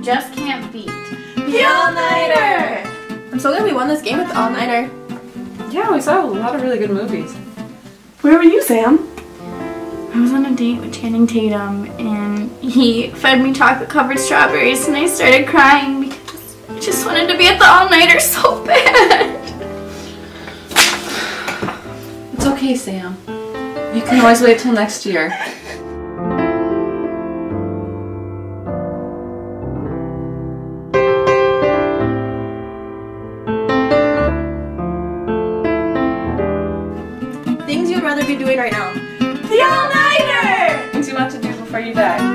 just can't beat. The All-Nighter! I'm so glad we won this game with the All-Nighter. Yeah, we saw a lot of really good movies. Where were you, Sam? I was on a date with Channing Tatum and he fed me chocolate covered strawberries and I started crying because I just wanted to be at the All-Nighter so bad. It's okay, Sam. You can always wait till next year. Things you'd rather be doing right now. The All-Nighter! Things you want to do before you die.